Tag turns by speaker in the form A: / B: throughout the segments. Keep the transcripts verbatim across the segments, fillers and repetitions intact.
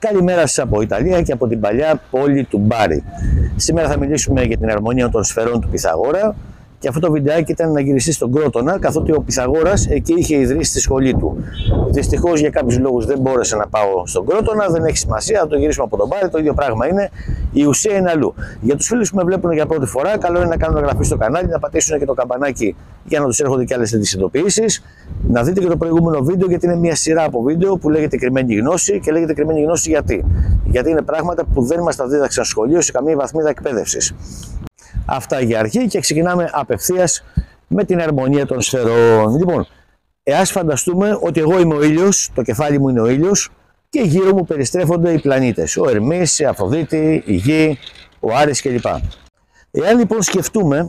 A: Καλημέρα σας από Ιταλία και από την παλιά πόλη του Μπάρι. Σήμερα θα μιλήσουμε για την αρμονία των σφαιρών του Πυθαγόρα και αυτό το βιντεάκι ήταν να γυριστεί στον Κρότονα, καθότι ο Πυθαγόρας εκεί είχε ιδρύσει τη σχολή του. Δυστυχώς για κάποιους λόγους δεν μπόρεσα να πάω στον Κρότονα, δεν έχει σημασία, θα το γυρίσουμε από τον Μπάρι, το ίδιο πράγμα είναι, η ουσία είναι αλλού. Για τους φίλους που με βλέπουν για πρώτη φορά, καλό είναι να κάνουν εγγραφή στο κανάλι, να πατήσουν και το καμπανάκι για να τους έρχονται και άλλες τέτοιες ειδοποιήσεις. Να δείτε και το προηγούμενο βίντεο, γιατί είναι μια σειρά από βίντεο που λέγεται κρυμμένη γνώση. Και λέγεται κρυμμένη γνώση γιατί. Γιατί είναι πράγματα που δεν μας τα δίδαξαν στο σχολείο σε καμία βαθμίδα εκπαίδευσης. Αυτά για αρχή και ξεκινάμε απευθείας με την αρμονία των σφαιρών. Λοιπόν, εάς φανταστούμε ότι εγώ είμαι ο ήλιος, το κεφάλι μου είναι ο ήλιος και γύρω μου περιστρέφονται οι πλανήτες. Ο Ερμής, η Αφροδίτη, η Γη, ο Άρης κλπ. Εάν λοιπόν σκεφτούμε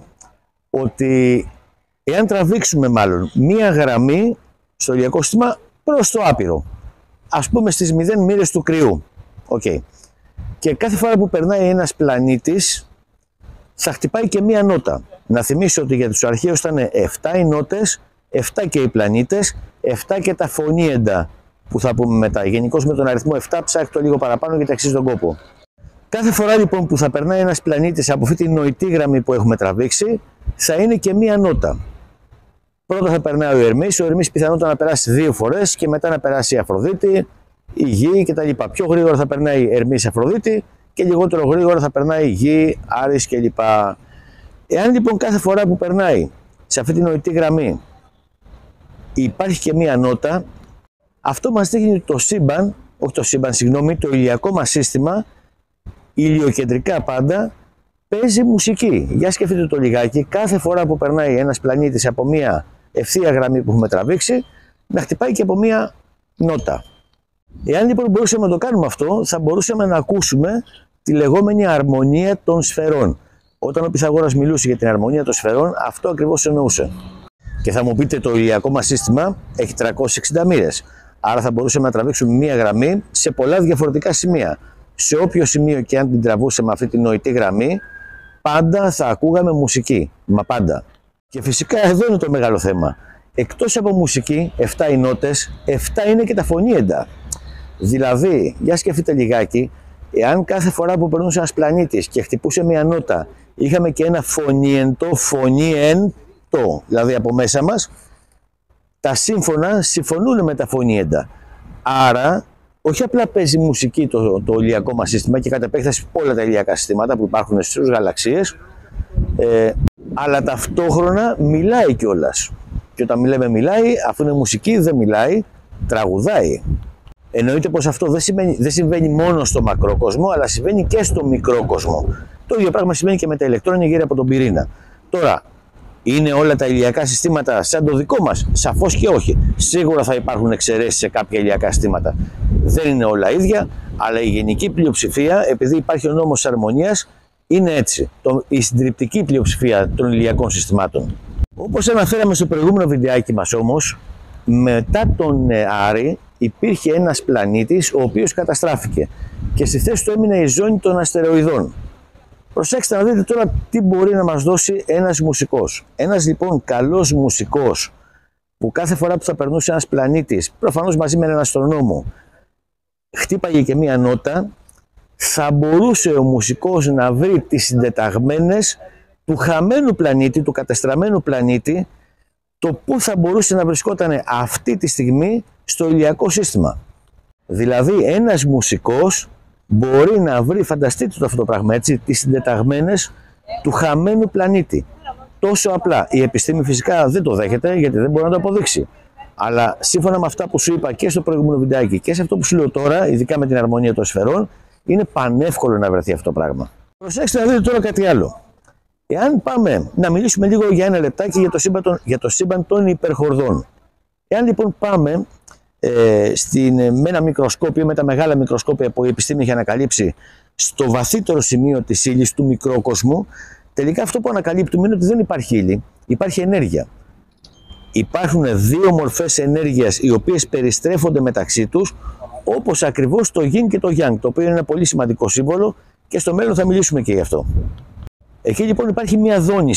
A: ότι εάν τραβήξουμε μάλλον μία γραμμή στο ηλιακό σύστημα προς το άπειρο, ας πούμε στις μηδέν μοίρες του κρυού, okay. Και κάθε φορά που περνάει ένας πλανήτης θα χτυπάει και μία νότα. Να θυμίσω ότι για τους αρχαίους ήταν επτά οι νότες, επτά και οι πλανήτες, επτά και τα φωνήεντα που θα πούμε μετά. Γενικώς με τον αριθμό επτά ψάχτε το λίγο παραπάνω γιατί αξίζει τον κόπο. Κάθε φορά λοιπόν που θα περνάει ένας πλανήτης από αυτή τη νοητή γραμμή που έχουμε τραβήξει, θα είναι και μία νότα. Πρώτα θα περνάει ο Ερμής, ο Ερμής πιθανότατα να περάσει δύο φορές και μετά να περάσει η Αφροδίτη, η Γη κτλ. Πιο γρήγορα θα περνάει η Ερμής Αφροδίτη και λιγότερο γρήγορα θα περνάει η Γη, Άρης κλπ. Εάν λοιπόν κάθε φορά που περνάει σε αυτή τη νοητή γραμμή υπάρχει και μία νότα, αυτό μας δείχνει ότι το σύμπαν, όχι το σύμπαν, συγγνώμη, το ηλιακό μας σύστημα, ηλιοκεντρικά πάντα, παίζει μουσική. Για σκεφτείτε το λιγάκι, κάθε φορά που περνάει ένας πλανήτης από μία ευθεία γραμμή που έχουμε τραβήξει, να χτυπάει και από μία νότα. Εάν λοιπόν μπορούσαμε να το κάνουμε αυτό, θα μπορούσαμε να ακούσουμε τη λεγόμενη αρμονία των σφαιρών. Όταν ο Πυθαγόρας μιλούσε για την αρμονία των σφαιρών, αυτό ακριβώς εννοούσε. Και θα μου πείτε, το ηλιακό μας σύστημα έχει τριακόσιες εξήντα μοίρες. Άρα θα μπορούσαμε να τραβήξουμε μία γραμμή σε πολλά διαφορετικά σημεία. Σε όποιο σημείο και αν την τραβούσαμε αυτή την νοητή γραμμή, πάντα θα ακούγαμε μουσική. Μα πάντα. Και φυσικά εδώ είναι το μεγάλο θέμα. Εκτός από μουσική, επτά οι νότες, επτά είναι και τα φωνήεντα. Δηλαδή, για σκεφτείτε λιγάκι, εάν κάθε φορά που περνούσε ένας πλανήτης και χτυπούσε μια νότα, είχαμε και ένα φωνήεντο, φωνήεντο, δηλαδή από μέσα μας, τα σύμφωνα συμφωνούν με τα φωνήεντα. Άρα, όχι απλά παίζει μουσική το, το ηλιακό μας σύστημα και κατ' επέκταση όλα τα ηλιακά συστήματα που υπάρχουν στις γαλαξίες, ε, αλλά ταυτόχρονα μιλάει κιόλας. Και όταν μιλάμε μιλάει, αφού είναι μουσική δεν μιλάει, τραγουδάει. Εννοείται πως αυτό δεν συμβαίνει, δεν συμβαίνει μόνο στο μακρό κόσμο, αλλά συμβαίνει και στο μικρό κόσμο. Το ίδιο πράγμα συμβαίνει και με τα ηλεκτρόνια γύρω από τον πυρήνα. Τώρα, είναι όλα τα ηλιακά συστήματα σαν το δικό μας? Σαφώς και όχι. Σίγουρα θα υπάρχουν εξαιρέσεις σε κάποια ηλιακά συστήματα. Δεν είναι όλα ίδια, αλλά η γενική πλειοψηφία, επειδή υπάρχει ο νόμος της αρμονίας, είναι έτσι. Το, η συντριπτική πλειοψηφία των ηλιακών συστημάτων. Όπως αναφέραμε στο προηγούμενο βιντεάκι μας όμως, μετά τον Άρη υπήρχε ένας πλανήτης ο οποίος καταστράφηκε και στη θέση του έμεινε η ζώνη των αστεροειδών. Προσέξτε να δείτε τώρα τι μπορεί να μας δώσει ένας μουσικός. Ένας λοιπόν καλός μουσικός που κάθε φορά που θα περνούσε ένας πλανήτης, προφανώς μαζί με έναν αστρονόμο, χτύπαγε και μία νότα, θα μπορούσε ο μουσικός να βρει τις συντεταγμένες του χαμένου πλανήτη, του κατεστραμμένου πλανήτη, το που θα μπορούσε να βρισκόταν αυτή τη στιγμή στο ηλιακό σύστημα. Δηλαδή ένας μουσικός μπορεί να βρει, φανταστείτε το αυτό το πράγμα έτσι, τις συντεταγμένες του χαμένου πλανήτη. Τόσο απλά. Η επιστήμη φυσικά δεν το δέχεται γιατί δεν μπορεί να το αποδείξει. Αλλά σύμφωνα με αυτά που σου είπα και στο προηγούμενο βιντεάκι και σε αυτό που σου λέω τώρα, ειδικά με την αρμονία των σφαιρών, είναι πανεύκολο να βρεθεί αυτό το πράγμα. Προσέξτε να δείτε τώρα κάτι άλλο. Εάν πάμε να μιλήσουμε λίγο για ένα λεπτάκι για το σύμπαν των, για το σύμπαν των υπερχορδών. Εάν λοιπόν πάμε ε, στην, με ένα μικροσκόπιο, με τα μεγάλα μικροσκόπια που η επιστήμη έχει ανακαλύψει στο βαθύτερο σημείο της ύλης του μικρόκοσμου, τελικά αυτό που ανακαλύπτουμε είναι ότι δεν υπάρχει ύλη, υπάρχει ενέργεια. Υπάρχουν δύο μορφές ενέργειας οι οποίες περιστρέφονται μεταξύ τους, όπως ακριβώς το Yin και το Yang, το οποίο είναι ένα πολύ σημαντικό σύμβολο και στο μέλλον θα μιλήσουμε και γι' αυτό. Εκεί λοιπόν υπάρχει μια δόνηση.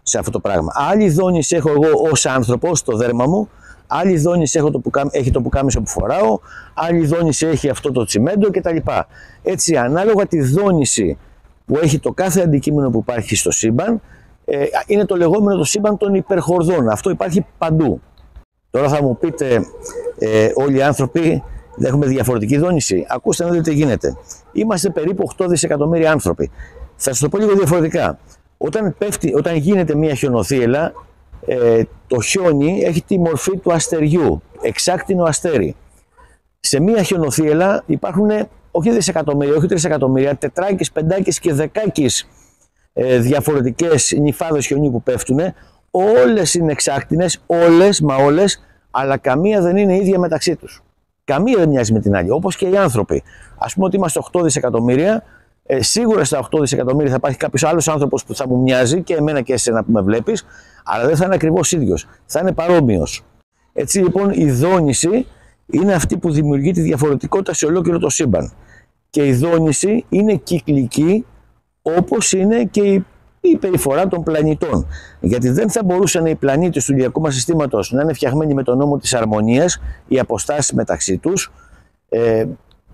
A: σε αυτό το πράγμα. Άλλη δόνηση έχω εγώ ως άνθρωπος στο δέρμα μου, άλλη δόνηση έχω το που, έχει το πουκάμισο που φοράω, άλλη δόνηση έχει αυτό το τσιμέντο κτλ. Έτσι, ανάλογα τη δόνηση που έχει το κάθε αντικείμενο που υπάρχει στο σύμπαν, ε, είναι το λεγόμενο το σύμπαν των υπερχορδών. Αυτό υπάρχει παντού. Τώρα θα μου πείτε, ε, όλοι οι άνθρωποι έχουμε διαφορετική δόνηση. Ακούστε να δείτε τι γίνεται. Είμαστε περίπου οκτώ δισεκατομμύρια άνθρωποι. Θα σας το πω λίγο διαφορετικά. Όταν, πέφτει, όταν γίνεται μια χιονοθύελλα, ε, το χιόνι έχει τη μορφή του αστεριού, εξάκτηνο αστέρι. Σε μια χιονοθύελλα υπάρχουν όχι δισεκατομμύρια, όχι τρισεκατομμύρια, τετράκις, πεντάκις και δεκάκις ε, διαφορετικές νυφάδες χιονιού που πέφτουν. Όλες είναι εξάκτηνες, όλες, μα όλες, αλλά καμία δεν είναι ίδια μεταξύ τους. Καμία δεν μοιάζει με την άλλη, όπως και οι άνθρωποι. Ας πούμε ότι είμαστε οκτώ δισεκατομμύρια, ε, σίγουρα στα οκτώ δισεκατομμύρια θα υπάρχει κάποιος άλλος άνθρωπος που θα μου μοιάζει και εμένα και εσένα που με βλέπεις, αλλά δεν θα είναι ακριβώς ίδιος, θα είναι παρόμοιος. Έτσι λοιπόν η δόνηση είναι αυτή που δημιουργεί τη διαφορετικότητα σε ολόκληρο το σύμπαν. Και η δόνηση είναι κυκλική, όπως είναι και η, η περιφορά των πλανητών. Γιατί δεν θα μπορούσαν οι πλανήτες του ηλιακού μας συστήματος να είναι φτιαγμένοι με τον νόμο της αρμονίας, οι αποστάσεις μεταξύ τους, ε,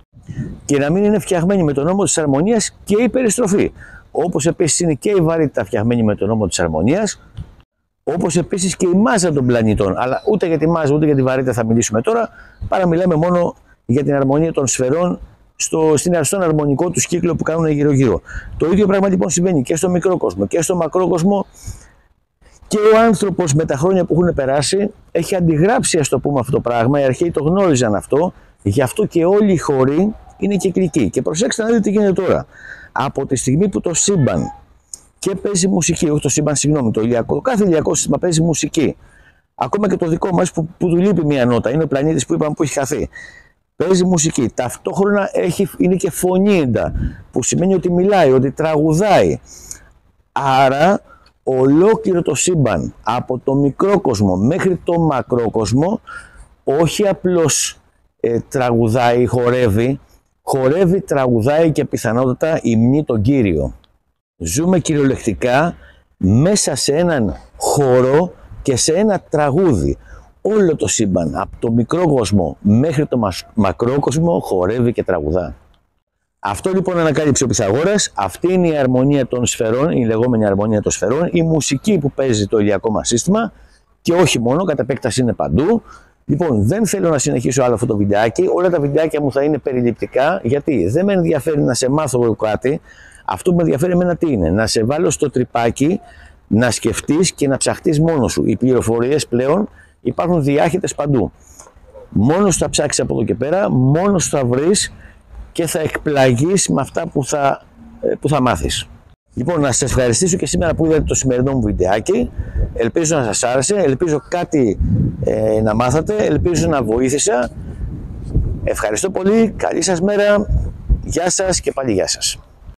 A: και να μην είναι φτιαγμένοι με τον νόμο της αρμονίας και η περιστροφή. Όπως επίσης είναι και η βαρύτητα φτιαγμένη με τον νόμο της αρμονίας, όπως επίσης και η μάζα των πλανητών. Αλλά ούτε για τη μάζα ούτε για τη βαρύτητα θα μιλήσουμε τώρα, παρά μιλάμε μόνο για την αρμονία των σφαιρών στο, στον αρμονικό του κύκλο που κάνουν γύρω-γύρω. Το ίδιο πράγμα λοιπόν συμβαίνει και στο μικρό κόσμο και στο μακρό κόσμο. Και ο άνθρωπος με τα χρόνια που έχουν περάσει έχει αντιγράψει, ας το πούμε, αυτό το πράγμα. Οι αρχαίοι το γνώριζαν αυτό, γι' αυτό και όλοι οι χώροι είναι κυκλικοί. Και προσέξτε να δείτε τι γίνεται τώρα. Από τη στιγμή που το σύμπαν και παίζει μουσική, όχι το σύμπαν, συγγνώμη, το ηλιακό, το κάθε ηλιακό σύστημα παίζει μουσική. Ακόμα και το δικό μας που, που του λείπει μια νότα, είναι ο πλανήτης που είπαμε που έχει χαθεί. Παίζει μουσική. Ταυτόχρονα έχει, είναι και φωνήντα, που σημαίνει ότι μιλάει, ότι τραγουδάει. Άρα ολόκληρο το σύμπαν, από το μικρό κόσμο μέχρι το μακρό κόσμο, όχι απλώς ε, τραγουδάει, χορεύει, χορεύει, τραγουδάει και πιθανότατα υμνεί τον Κύριο. Ζούμε κυριολεκτικά μέσα σε έναν χώρο και σε ένα τραγούδι. Όλο το σύμπαν, από το μικρό κόσμο μέχρι το μακρό κόσμο, χορεύει και τραγουδά. Αυτό λοιπόν ανακάλυψε ο Πυθαγόρας. Αυτή είναι η αρμονία των σφαιρών, η λεγόμενη αρμονία των σφαιρών, η μουσική που παίζει το ηλιακό μας σύστημα και όχι μόνο, κατά επέκταση είναι παντού. Λοιπόν, δεν θέλω να συνεχίσω άλλο αυτό το βιντεάκι. Όλα τα βιντεάκια μου θα είναι περιληπτικά, γιατί δεν με ενδιαφέρει να σε μάθω κάτι. Αυτό που με ενδιαφέρει εμένα τι είναι, να σε βάλω στο τρυπάκι, να σκεφτείς και να ψαχτείς μόνος σου. Οι πληροφορίες πλέον υπάρχουν διάχυτες παντού. Μόνος σου θα ψάξεις από εδώ και πέρα, μόνος σου θα βρεις και θα εκπλαγείς με αυτά που θα, που θα μάθεις. Λοιπόν, να σας ευχαριστήσω και σήμερα που είδατε το σημερινό μου βιντεάκι. Ελπίζω να σας άρεσε, ελπίζω κάτι ε, να μάθατε, ελπίζω να βοήθησα. Ευχαριστώ πολύ, καλή σας μέρα, γεια σας και πάλι γεια σας.